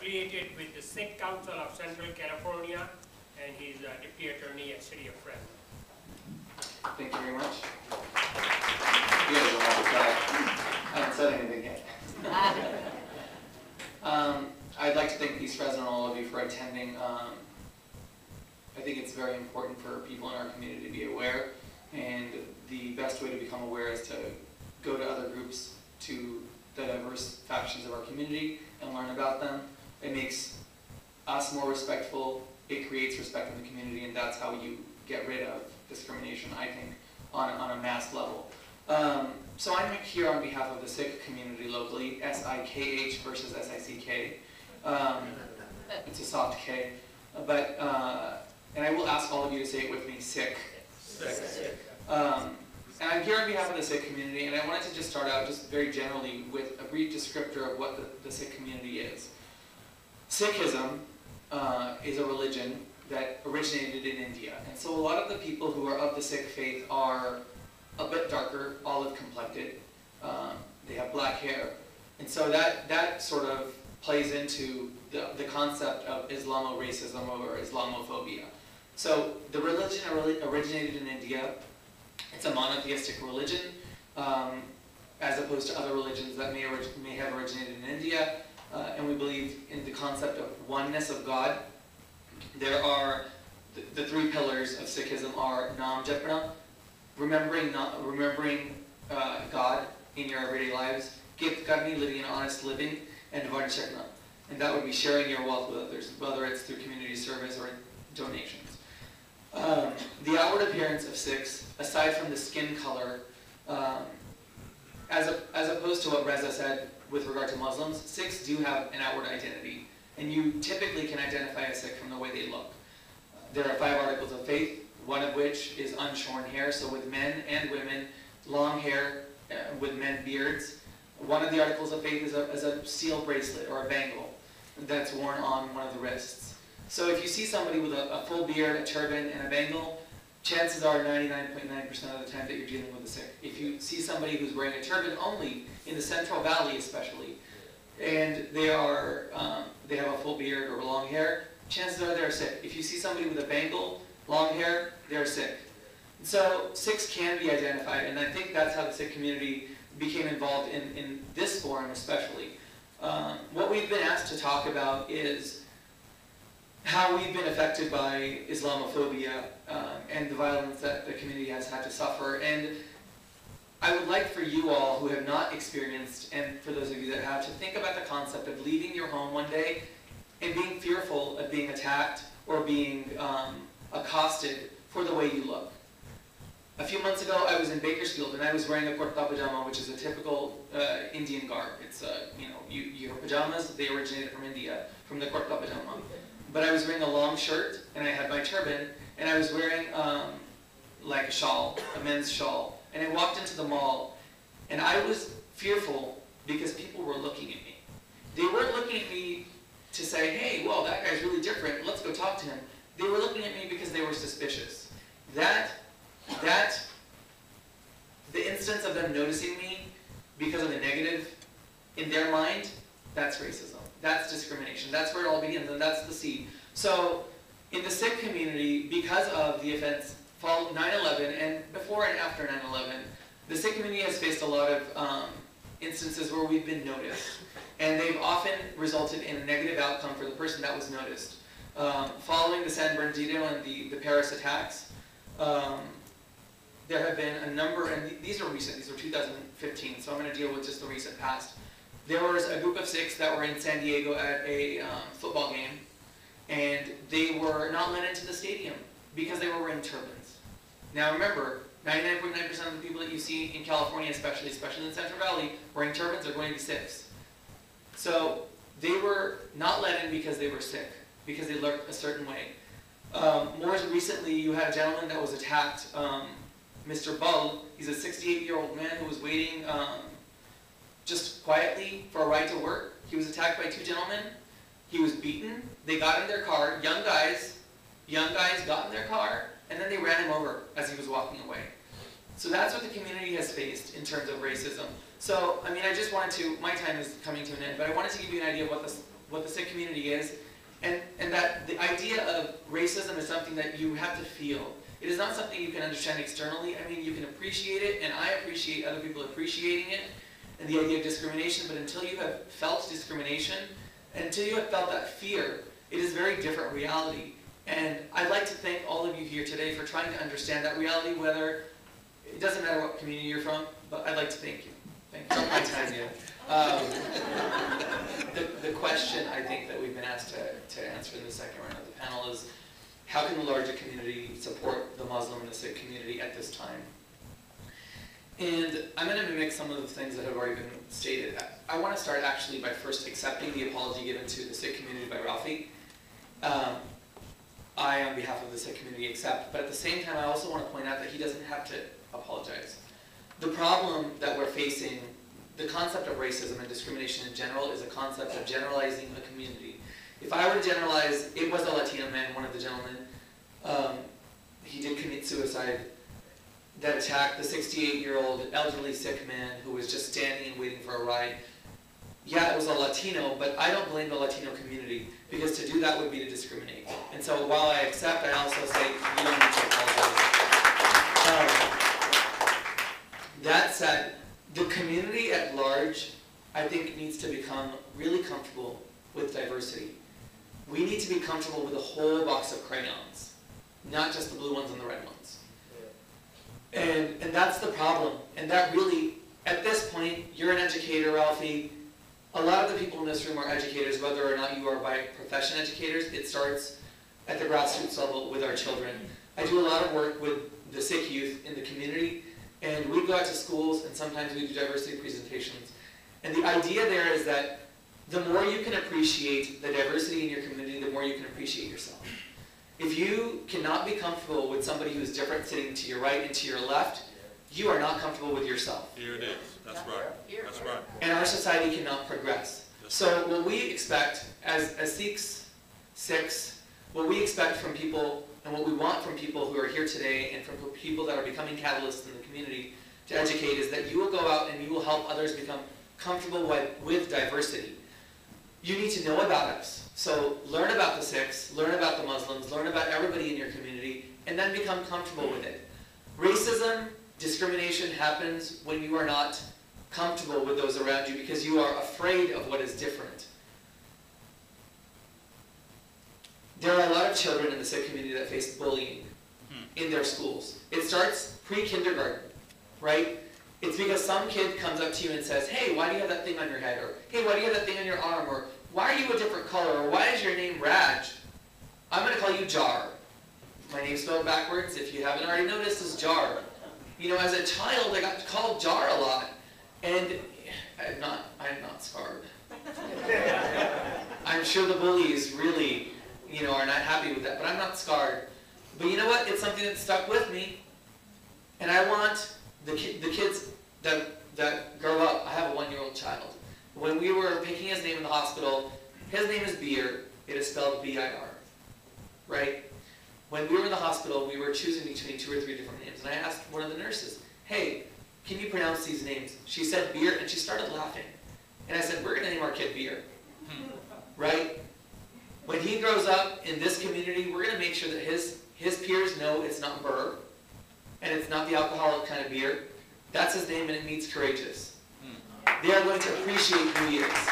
affiliated with the Sikh Council of Central California, and he's a Deputy Attorney at City of Fresno. Thank you very much. You guys don't have to try. I haven't said anything yet. I'd like to thank East Fresno and all of you for attending. I think it's very important for people in our community to be aware, and the best way to become aware is to go to other groups, to the diverse factions of our community, and learn about them. It makes us more respectful, it creates respect in the community, and that's how you get rid of discrimination, I think, on a mass level. So I'm here on behalf of the Sikh community locally, S-I-K-H versus S-I-C-K. It's a soft K. But, and I will ask all of you to say it with me, Sikh. Sikh. And I'm here on behalf of the Sikh community, and I wanted to just start out just very generally with a brief descriptor of what the Sikh community is. Sikhism is a religion that originated in India. And so a lot of the people who are of the Sikh faith are a bit darker, olive complected. They have black hair. And so that sort of plays into the concept of Islamo-racism or Islamophobia. So the religion originated in India. It's a monotheistic religion, as opposed to other religions that may have originated in India. And we believe in the concept of oneness of God. There are the three pillars of Sikhism are Nam Japna, remembering God in your everyday lives, Git Karni, living an honest living, and Varnshakna. And that would be sharing your wealth with others, whether it's through community service or donations. The outward appearance of Sikhs, aside from the skin color, as opposed to what Reza said with regard to Muslims, Sikhs do have an outward identity, and you typically can identify a Sikh from the way they look. There are 5 articles of faith, one of which is unshorn hair, so with men and women, long hair, with men beards. One of the articles of faith is a seal bracelet or a bangle that's worn on one of the wrists. So if you see somebody with a full beard, a turban, and a bangle, chances are 99.9% of the time that you're dealing with a Sikh. If you see somebody who's wearing a turban only, in the Central Valley especially, and they have a full beard or long hair, chances are they're Sikh. If you see somebody with a bangle, long hair, they're Sikh. So Sikhs can be identified, and I think that's how the Sikh community became involved in this forum especially. What we've been asked to talk about is how we've been affected by Islamophobia and the violence that the community has had to suffer. And I would like for you all who have not experienced, and for those of you that have, to think about the concept of leaving your home one day and being fearful of being attacked or being accosted for the way you look. A few months ago, I was in Bakersfield and I was wearing a kurta pajama, which is a typical Indian garb. It's your pajamas, they originated from India, from the kurta pajama. But I was wearing a long shirt and I had my turban, and I was wearing like a shawl, a men's shawl. And I walked into the mall, and I was fearful because people were looking at me. They weren't looking at me to say, hey, well, that guy's really different, let's go talk to him. They were looking at me because they were suspicious. The instance of them noticing me because of the negative in their mind, that's racism. That's discrimination. That's where it all begins, and that's the seed. So in the Sikh community, because of the events following 9/11 and before and after 9/11, the Sikh community has faced a lot of instances where we've been noticed, and they've often resulted in a negative outcome for the person that was noticed. Following the San Bernardino and the Paris attacks, there have been a number, and these are recent, these were 2015, so I'm going to deal with just the recent past. There was a group of Sikhs that were in San Diego at a football game, and they were not let into the stadium because they were wearing turbans. Now remember, 99.9% of the people that you see in California, especially in the Central Valley, wearing turbans are going to be Sikhs. So they were not let in because they were Sikh, because they looked a certain way. More recently, you had a gentleman that was attacked, Mr. Bull. He's a 68-year-old man who was waiting just quietly for a ride to work. He was attacked by 2 gentlemen. He was beaten. They got in their car, young guys got in their car, and then they ran him over as he was walking away. So that's what the community has faced in terms of racism. So, I mean, I just wanted to, my time is coming to an end, but I wanted to give you an idea of what the Sikh community is, and that the idea of racism is something that you have to feel. It is not something you can understand externally. I mean, you can appreciate it, and I appreciate other people appreciating it, and the idea of discrimination, but until you have felt discrimination, and until you have felt that fear, it is a very different reality. And I'd like to thank all of you here today for trying to understand that reality, whether, it doesn't matter what community you're from, but I'd like to thank you. Thank you. It's not my time yet. The question I think that we've been asked to answer in the second round of the panel is, how can the larger community support the Muslim and the Sikh community at this time? And I'm going to mimic some of the things that have already been stated. I want to start actually by first accepting the apology given to the Sikh community by Rafi. I, on behalf of the Sikh community, accept, but at the same time I also want to point out that he doesn't have to apologize. The problem that we're facing, the concept of racism and discrimination in general, is a concept of generalizing a community. If I were to generalize, it was a Latino man, one of the gentlemen, he did commit suicide, that attacked the 68-year-old elderly Sikh man who was just standing and waiting for a ride. Yeah, it was a Latino, but I don't blame the Latino community, because to do that would be to discriminate. And so while I accept, I also say, you don't need to apologize. That said, the community at large, I think, needs to become really comfortable with diversity. We need to be comfortable with a whole box of crayons, not just the blue ones and the red ones. And that's the problem. And that really, at this point, you're an educator, Ralphie. A lot of the people in this room are educators, whether or not you are by profession educators. It starts at the grassroots level with our children. I do a lot of work with the Sikh youth in the community, and we go out to schools, and sometimes we do diversity presentations. And the idea there is that the more you can appreciate the diversity in your community, the more you can appreciate yourself. If you cannot be comfortable with somebody who's different sitting to your right and to your left, you are not comfortable with yourself. Here it is. That's right. That's right. And our society cannot progress. So what we expect as Sikhs, what we expect from people and what we want from people who are here today and from people that are becoming catalysts in the community to educate is that you will go out and you will help others become comfortable with diversity. You need to know about us. So learn about the Sikhs, learn about the Muslims, learn about everybody in your community, and then become comfortable with it. Racism, discrimination happens when you are not comfortable with those around you because you are afraid of what is different. There are a lot of children in the Sikh community that face bullying in their schools. It starts pre-kindergarten, right? It's because some kid comes up to you and says, hey, why do you have that thing on your head? Or, hey, why do you have that thing on your arm? Or, why are you a different color? Or, why is your name Raj? I'm going to call you Jar. My name's spelled backwards, if you haven't already noticed, is Jar. You know, as a child, I got called Jar a lot. And I'm not scarred. I'm sure the bullies really, are not happy with that, but I'm not scarred. But you know what? It's something that stuck with me. And I want the kids that grow up. I have a 1-year-old child. When we were picking his name in the hospital, his name is Beer. It is spelled B-I-R, right? When we were in the hospital, we were choosing between 2 or 3 different names. And I asked one of the nurses, hey, can you pronounce these names? She said Beer, and she started laughing. And I said, we're going to name our kid Beer, right? When he grows up in this community, we're going to make sure that his peers know it's not Burr, and it's not the alcoholic kind of beer. That's his name, and it means courageous. They are going to appreciate who he is.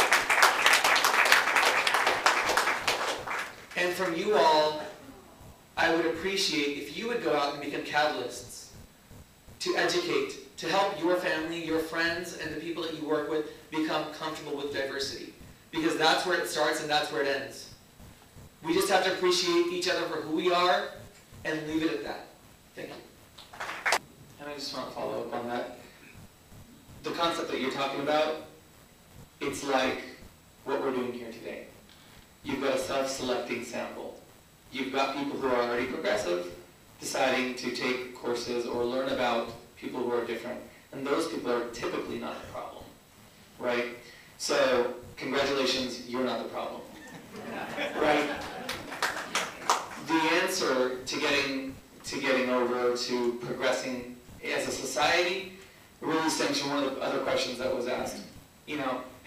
And from you all, I would appreciate if you would go out and become catalysts to educate, to help your family, your friends, and the people that you work with become comfortable with diversity. Because that's where it starts and that's where it ends. We just have to appreciate each other for who we are and leave it at that. Thank you. And I just want to follow up on that. The concept that you're talking about, it's like what we're doing here today. You've got a self-selecting sample. You've got people who are already progressive deciding to take courses or learn about people who are different. And those people are typically not the problem, right? So, congratulations, you're not the problem, right? The answer to getting over to progressing as a society really stems from one of the other questions that was asked.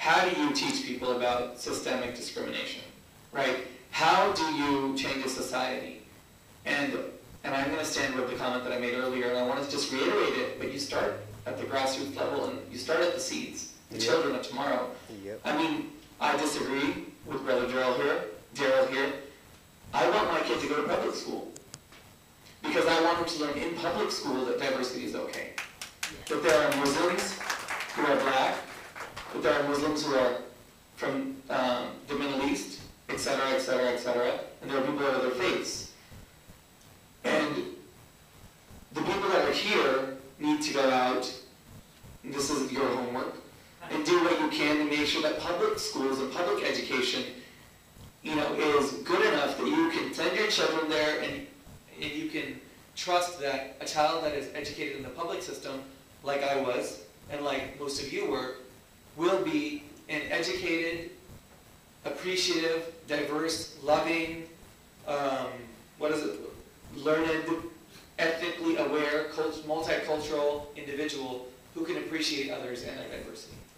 how do you teach people about systemic discrimination, right? How do you change a society? And I'm going to stand with the comment that I made earlier, and I want to just reiterate it, but you start at the grassroots level, and you start at the seeds, the children of tomorrow. I mean, I disagree with Brother Daryl here. I want my kid to go to public school, because I want him to learn in public school that diversity is okay. That there are Muslims who are black, that there are Muslims who are from the Middle East, etc., etc., etc., and there are people of other faiths. And the people that are here need to go out, and this is your homework, and do what you can to make sure that public schools and public education, is good enough that you can send your children there, and you can trust that a child that is educated in the public system, like I was, and like most of you were, will be an educated, appreciative, diverse, loving, learned, ethnically aware, multicultural individual who can appreciate others and their diversity.